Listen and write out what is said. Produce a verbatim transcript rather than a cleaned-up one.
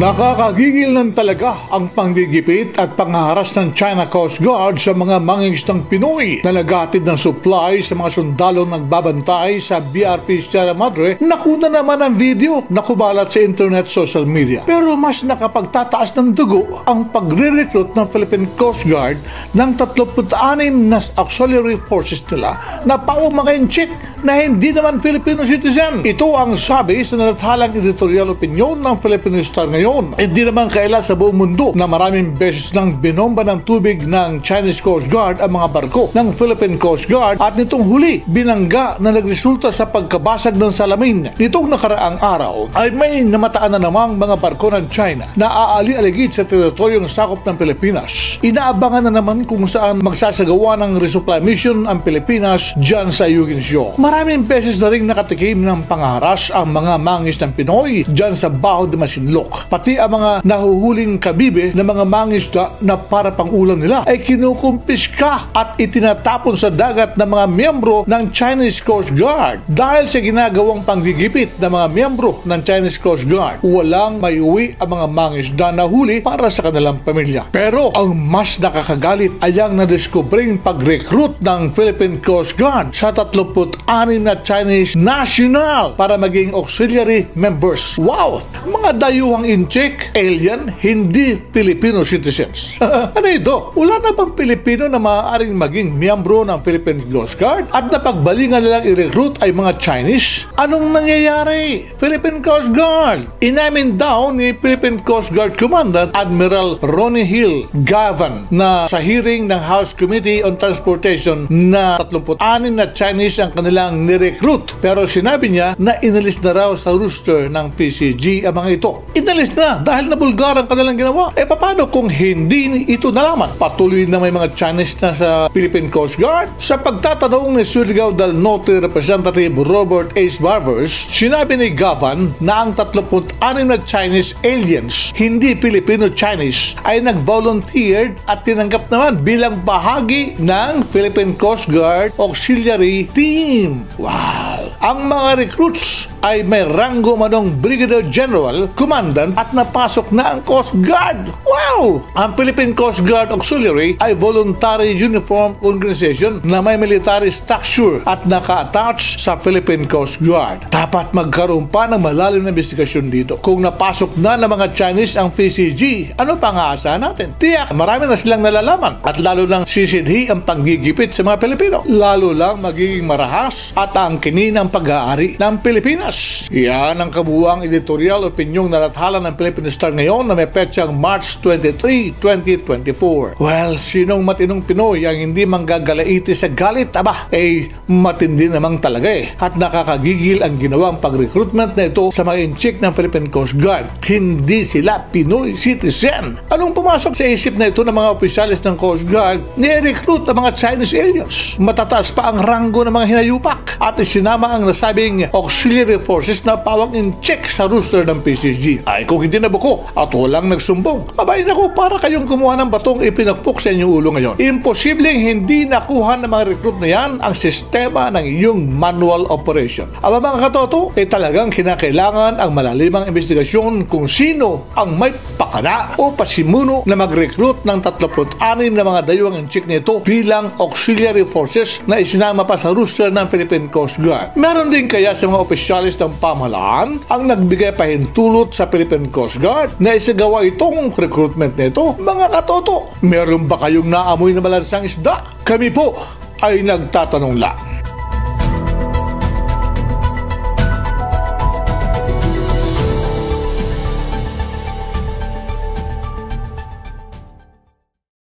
Nakakagigil ng talaga ang panggigipit at pangharas ng China Coast Guard sa mga mangingisdang Pinoy na naghatid ng supply sa mga sundalong nagbabantay sa B R P Sierra Madre. Nakuna naman ang video na kumalat sa internet social media. Pero mas nakapagtataas ng dugo ang pagre-recruit ng Philippine Coast Guard ng thirty-six na auxiliary forces nila na paumakainchik na hindi naman Filipino citizen. Ito ang sabi sa nalathalang editorial opinion ng Philippine Star ngayon. Hindi naman kaila sa buong mundo na maraming beses nang binomba ng tubig ng Chinese Coast Guard ang mga barko ng Philippine Coast Guard at nitong huli binangga na nagresulta sa pagkabasag ng salamin. Nitong nakaraang araw ay may namataan na namang mga barko ng China na aali-aligid sa teritoryong sakop ng Pilipinas. Inaabangan na naman kung saan magsasagawa ng resupply mission ang Pilipinas dyan sa Ayungin Shoal. Maraming beses na rin nakatikim ng pangaras ang mga mangis ng Pinoy dyan sa Baho de Masinloc. Pati ang mga nahuhuling kabibe na mga mangisda na para pang ulam nila ay kinukumpiska at itinatapon sa dagat ng mga miyembro ng Chinese Coast Guard. Dahil sa ginagawang panggigipit ng mga miyembro ng Chinese Coast Guard, walang maiuwi ang mga mangisda na huli para sa kanilang pamilya. Pero ang mas nakakagalit ay ang nadiskubring pag-recruit ng Philippine Coast Guard sa thirty-six na Chinese national para maging auxiliary members. Wow! Mga dayuhang in-check, alien, hindi Filipino citizens. Ano ito? Wala na bang Pilipino na maaaring maging miyembro ng Philippine Coast Guard at napagbalingan nilang i-recruit ay mga Chinese? Anong nangyayari? Philippine Coast Guard! Inamin daw ni Philippine Coast Guard Commandant Admiral Ronnie Hill Gavan na sa hearing ng House Committee on Transportation na thirty-six na Chinese ang kanilang ni-recruit. Pero sinabi niya na inalis na raw sa roster ng P C G ang mga ito. Inalis na dahil nabulgar ang kanilang ginawa. E paano kung hindi ito nalaman? Patuloy na may mga Chinese na sa Philippine Coast Guard? Sa pagtatanong ni Surigao del Norte Representative Robert H. Barbers, sinabi ni Gavan na ang thirty-six na Chinese aliens, hindi Filipino-Chinese, ay nag-volunteered at tinanggap naman bilang bahagi ng Philippine Coast Guard Auxiliary Team. Wow! Ang mga recruits ay may ranggo manong Brigadier General, Commandant at napasok na ang Coast Guard. Wow! Ang Philippine Coast Guard Auxiliary ay voluntary uniform organization na may military structure at naka-attach sa Philippine Coast Guard. Dapat magkaroon pa ng malalim na investigasyon dito. Kung napasok na ng mga Chinese ang P C G, ano pang aasahan natin? Tiyak, marami na silang nalalaman at lalo lang sisidhi ang panggigipit sa mga Pilipino. Lalo lang magiging marahas at angkinin ang pag-aari ng Pilipinas. Yan ang kabuuang editorial opinyong nalathala ng Philippine Star ngayon na may petsang March twenty-third, twenty twenty-four. Well, sinong matinong Pinoy ang hindi manggagalaiti sa galit? Aba, eh, matindi namang talaga eh. At nakakagigil ang ginawang pag-recruitment na ito sa mga in-check ng Philippine Coast Guard. Hindi sila Pinoy citizen. Anong pumasok sa isip na ito ng mga opisyalis ng Coast Guard? Ni-recruit ang mga Chinese aliens. Matataas pa ang ranggo ng mga hinayupak. At isinama ang nasabing auxiliary forces na pawang in-check sa roster ng P C G. Ay kung hindi nabuko at walang nagsumbong, abay nako, para kayong kumuha ng batong ipinagpok sa inyong ulo ngayon. Imposibleng hindi nakuha ng mga recruit na yan ang sistema ng iyong manual operation. Aba mga katoto, eh talagang kinakailangan ang malalimang investigasyon kung sino ang may pakana o pasimuno na mag-recruit ng thirty-six na mga dayuhang in-check nito bilang auxiliary forces na isinama pa sa roster ng Philippine Coast Guard. Meron din kaya sa mga opisyalis ng pamahalaan ang nagbigay pahintulot sa Philippine Coast Guard na isagawa itong recruitment nito? Mga katoto, meron ba kayong naamoy na malansang isda? Kami po ay nagtatanong lang.